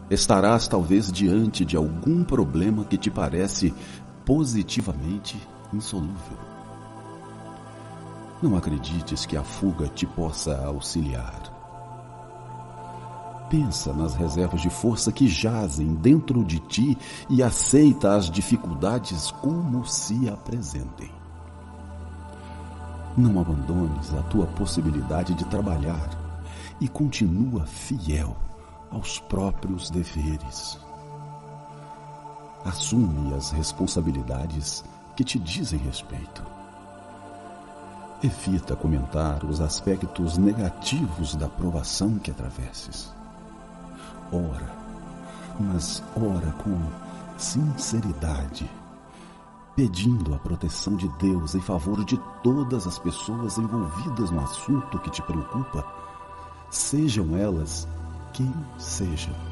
Estarás talvez diante de algum problema que te parece positivamente insolúvel. Não acredites que a fuga te possa auxiliar. Pensa nas reservas de força que jazem dentro de ti e aceita as dificuldades como se apresentem. Não abandones a tua possibilidade de trabalhar e continua fiel aos próprios deveres. Assume as responsabilidades que te dizem respeito. Evita comentar os aspectos negativos da provação que atravesses. Ora, mas ora com sinceridade, pedindo a proteção de Deus em favor de todas as pessoas envolvidas no assunto que te preocupa, sejam elas quem sejam.